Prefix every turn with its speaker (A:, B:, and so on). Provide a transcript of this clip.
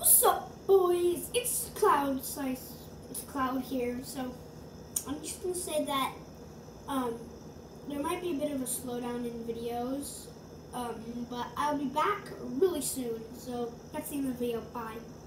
A: What's up, boys? It's Cloud. It's Cloud here. So I'm just gonna say that there might be a bit of a slowdown in videos, but I'll be back really soon. So that's the end of the video. Bye.